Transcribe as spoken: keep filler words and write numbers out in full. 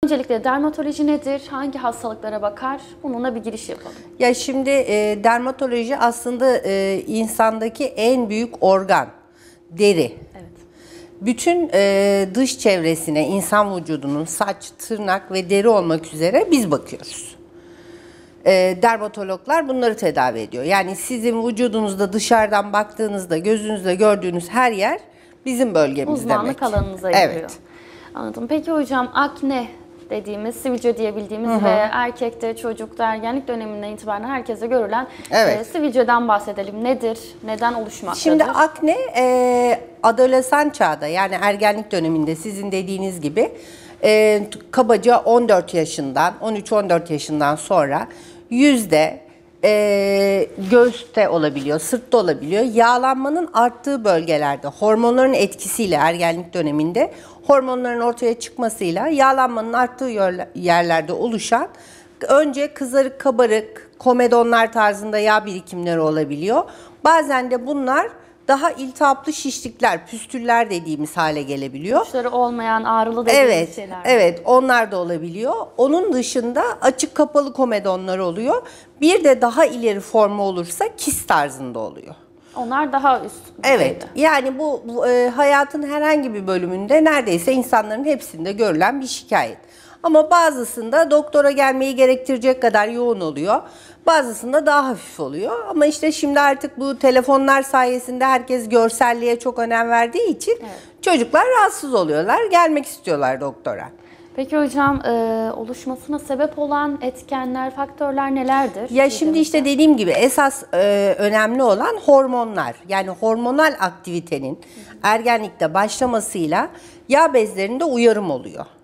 Öncelikle dermatoloji nedir? Hangi hastalıklara bakar? Bununla bir giriş yapalım. Ya şimdi e, dermatoloji aslında e, insandaki en büyük organ, deri. Evet. Bütün e, dış çevresine, insan vücudunun saç, tırnak ve deri olmak üzere biz bakıyoruz. E, dermatologlar bunları tedavi ediyor. Yani sizin vücudunuzda dışarıdan baktığınızda gözünüzle gördüğünüz her yer bizim bölgemiz Uzmanlık demek. alanınıza giriyor. Evet. Anladım. Peki hocam, akne dediğimiz, sivilce diyebildiğimiz Hı hı. ve erkekte, çocukta, ergenlik döneminden itibaren herkese görülen Evet. e, sivilceden bahsedelim. Nedir? Neden oluşmaktadır? Şimdi akne e, adolesan çağda, yani ergenlik döneminde sizin dediğiniz gibi e, kabaca on dört yaşından, on üç on dört yaşından sonra yüzde e, göğüste olabiliyor, sırtta olabiliyor. Yağlanmanın arttığı bölgelerde hormonların etkisiyle ergenlik döneminde hormonların ortaya çıkmasıyla yağlanmanın arttığı yerlerde oluşan önce kızarık, kabarık, komedonlar tarzında yağ birikimleri olabiliyor. Bazen de bunlar daha iltihaplı şişlikler, püstüller dediğimiz hale gelebiliyor. Uçları olmayan ağrılı dediğimiz Evet, şeyler. evet, onlar da olabiliyor. Onun dışında açık kapalı komedonlar oluyor. Bir de daha ileri formu olursa kist tarzında oluyor. Onlar daha üst düzeyde. Evet, yani bu, bu e, hayatın herhangi bir bölümünde neredeyse insanların hepsinde görülen bir şikayet. Ama bazısında doktora gelmeyi gerektirecek kadar yoğun oluyor. Bazısında daha hafif oluyor. Ama işte şimdi artık bu telefonlar sayesinde herkes görselliğe çok önem verdiği için evet, çocuklar rahatsız oluyorlar. Gelmek istiyorlar doktora. Peki hocam, e, oluşmasına sebep olan etkenler, faktörler nelerdir? Ya şimdi işte dediğim gibi esas e, önemli olan hormonlar. Yani hormonal aktivitenin ergenlikte başlamasıyla yağ bezlerinde uyarım oluyor.